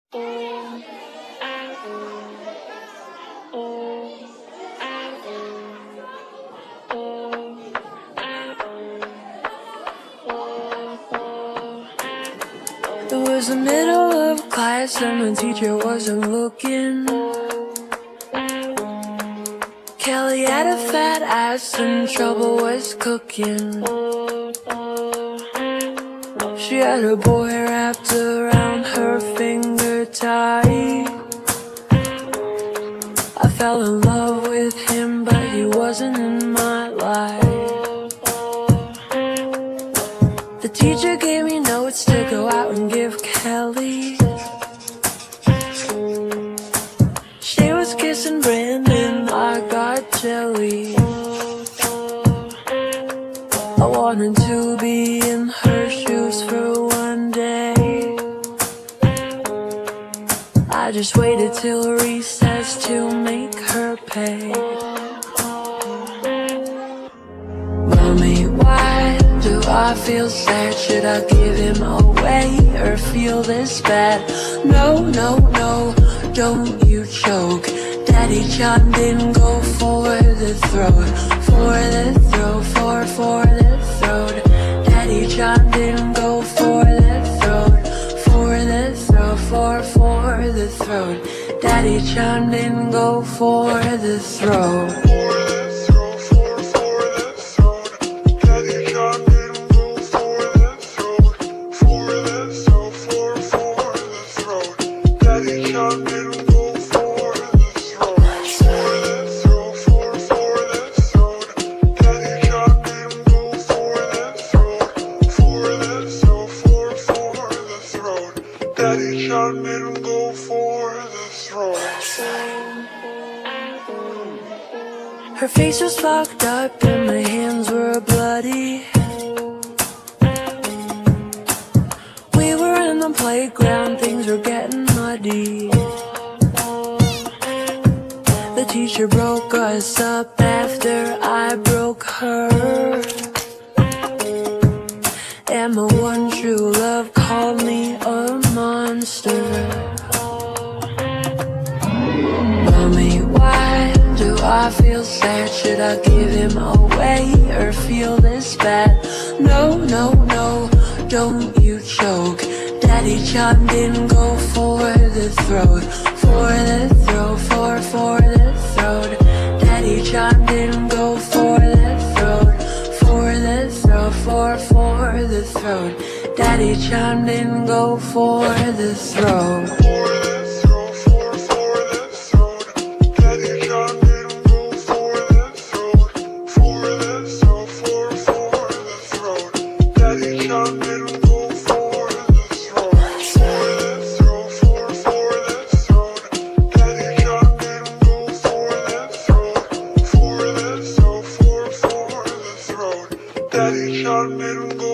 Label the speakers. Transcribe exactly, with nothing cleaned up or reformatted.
Speaker 1: It was the middle of class and the teacher wasn't looking. Kelly had a fat ass and trouble was cooking. She had a boy wrapped around her finger tight. I fell in love with him, but he wasn't in my life. The teacher gave me notes to go out and give Kelly. She was kissing Brandon, I got jelly. I wanted to be in her shoes for one day. I just waited till recess to make her pay. Mommy, why do I feel sad? Should I give him away or feel this bad? No, no, no, don't you choke. Daddy John didn't go for the throat. For the throat, for, for the throat. Daddy John didn't go for the throat. For the throat, for, for the throat. Daddy John didn't go for the throat.
Speaker 2: Daddy John didn't go for the throat.
Speaker 1: Her face was fucked up and my hands were bloody. We were in the playground, things were getting muddy. The teacher broke us up after I broke her. And my one true love called me a monster. Mommy, why do I feel sad? Should I give him away or feel this bad? No, no, no, don't you choke. Daddy John didn't go for the throat. For the throat, for, for the throat. Daddy John didn't go for the throat. For the throat, for, for the throat. Daddy John didn't go for the throat.
Speaker 2: Daddy John didn't go